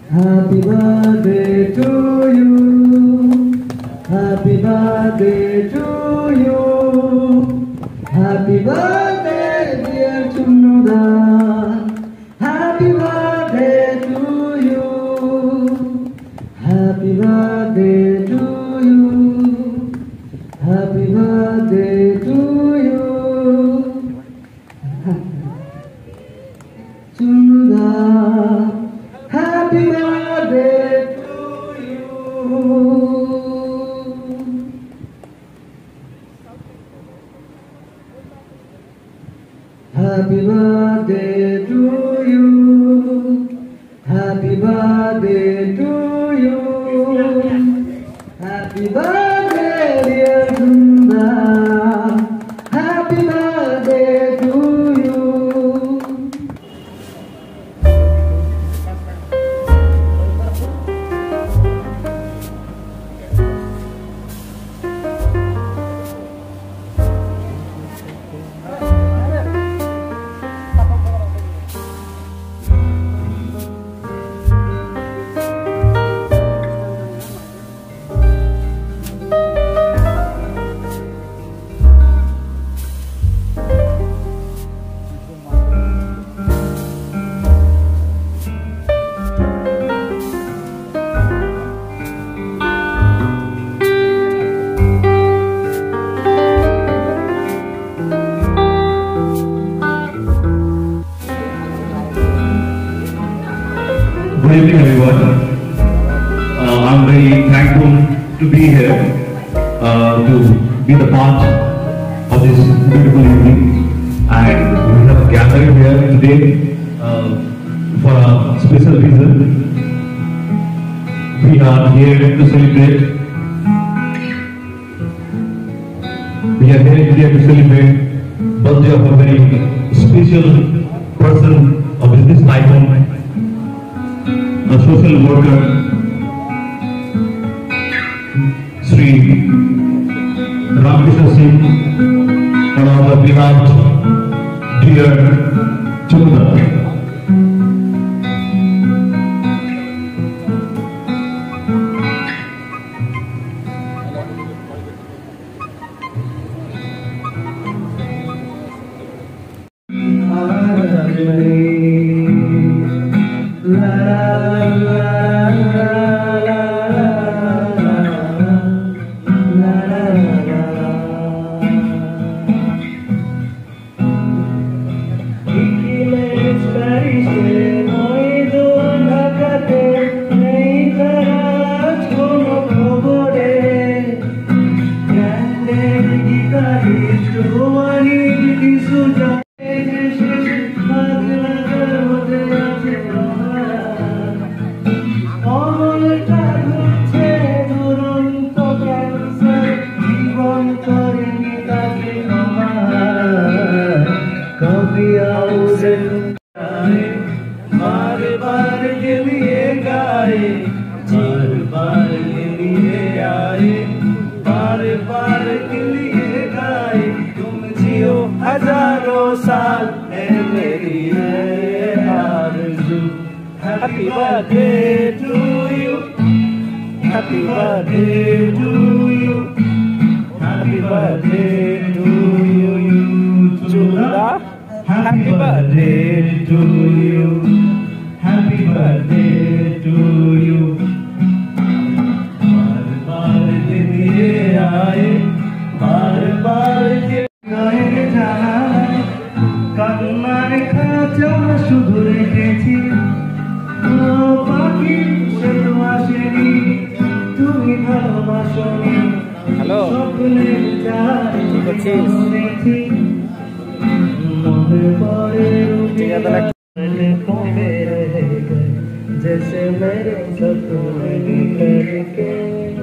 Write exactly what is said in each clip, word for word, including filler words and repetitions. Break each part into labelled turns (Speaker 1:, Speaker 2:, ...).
Speaker 1: Happy birthday to you. Happy birthday to you. Happy birthday, dear Chunuda. Happy birthday to you. Happy birthday to you. Happy birthday to you. Chunuda. Happy birthday to you. Happy birthday to you. Happy birthday to you. Happy birthday, dear Sunda. Happy birthday to you.
Speaker 2: Good evening, everyone. Uh, I'm very thankful to be here, uh, to be the part of this beautiful evening, and we have gathered here today uh, for a special reason. We are here to celebrate. We are here, here to celebrate birthday of a very special person, a business tycoon, a social worker, Sri Ramakrishna Singh, one of the beloved dear Chunuda.
Speaker 3: Happy birthday to you. Happy birthday to you. Happy birthday to you, Chunuda. Happy birthday to you. Happy birthday to you. बार बार के लिए आए, बार बार के गाए जाए, কান্নার খাঁচা শুধু রেখেছি।
Speaker 4: হ্যালো, কি করছিস?
Speaker 1: जैसे मेरे सपने करके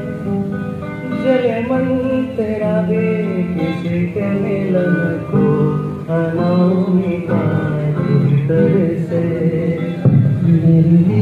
Speaker 1: जले मन तेरा भी किसी के मिलन को अनामी का भीतर से मेरी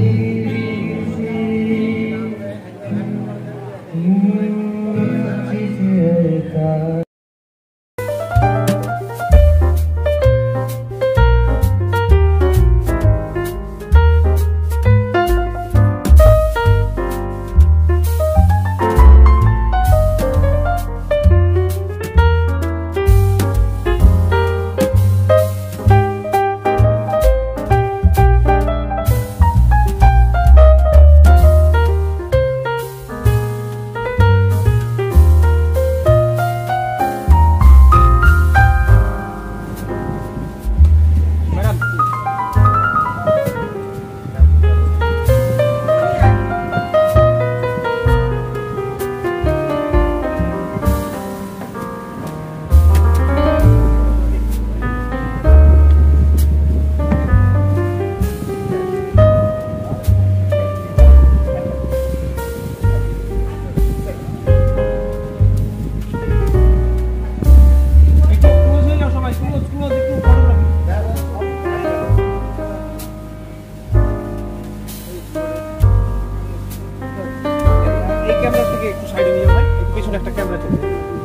Speaker 4: থেকে একটু সাইডে নিয়ে যাও ভাই, একটু পিছনে একটা ক্যামেরা চলবে।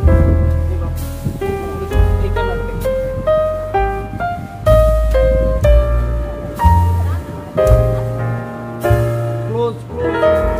Speaker 4: এই ক্যামেরা থেকে close close.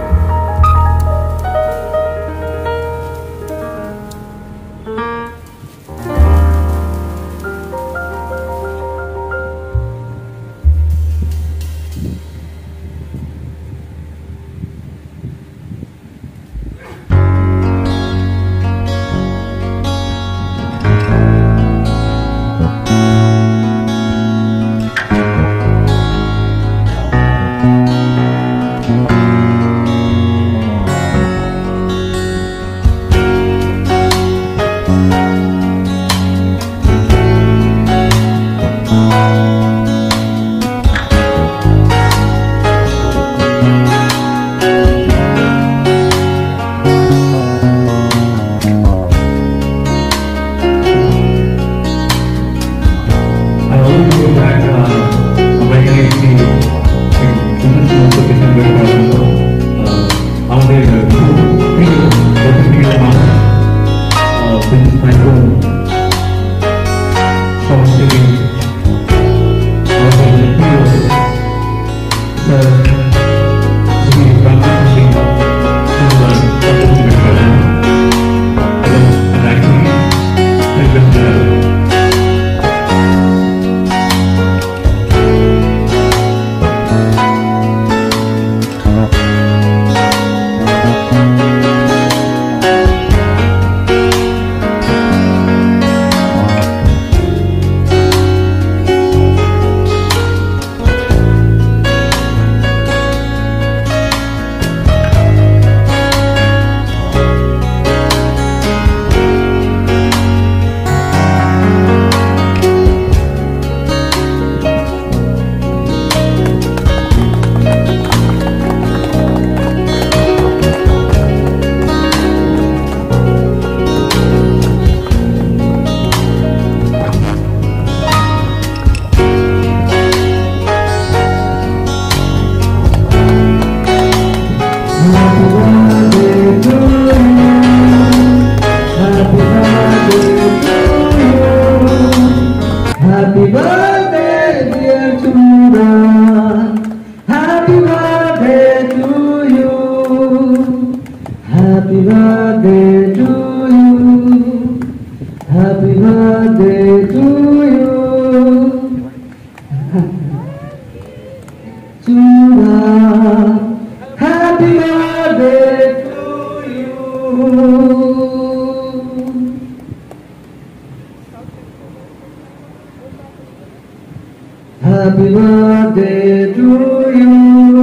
Speaker 1: Happy birthday to you.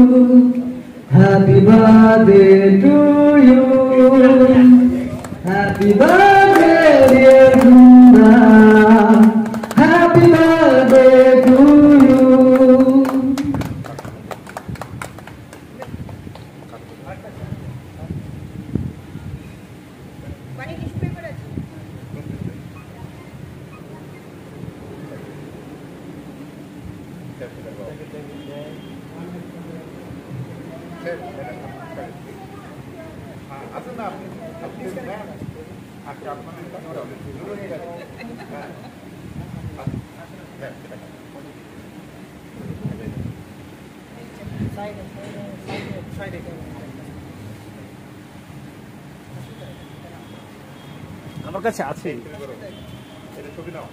Speaker 1: Happy birthday to you. Happy birthday dear Gunda. Happy birthday to you.
Speaker 4: আমার কাছে আছে।
Speaker 2: ছবি নাও।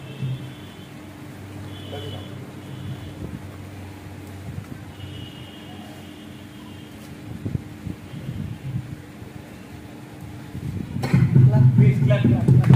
Speaker 2: Please clap, clap, clap.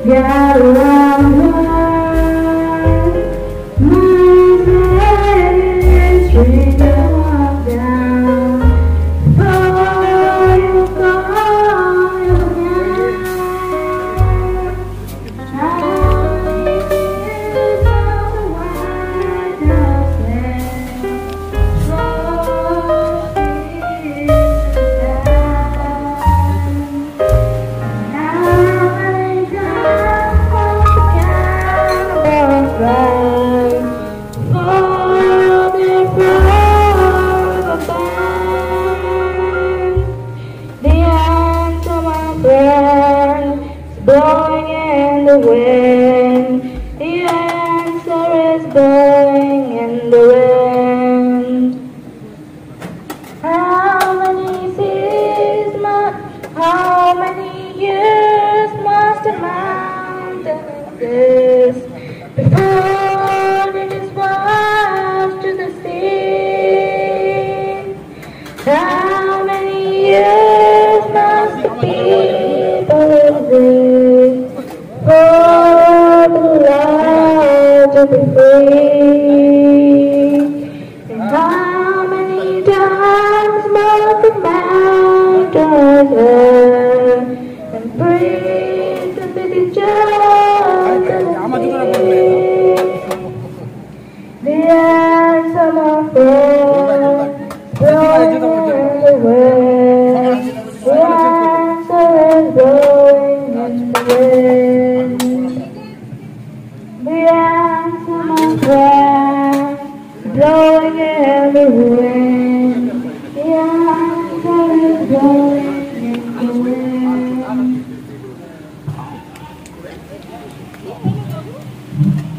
Speaker 5: Get around her. String you up down. Before you go, you can. How many years of the white house land? Slow pieces down. How many times was the cannonball fly? Falling from a band. The answer, my friend, is blowing in the wind. The answer is blowing in the wind. How many seas must, how many years must a mountain exist before it is washed to the sea? How many years must the people exist for the land to be free? And how many times must the mountains burn and breathe to be the just and sea? The answer, my friend, blowing in the wind. The answer is blowing in the wind. The answer, my friend, blowing in the wind. The answer is blowing in the wind.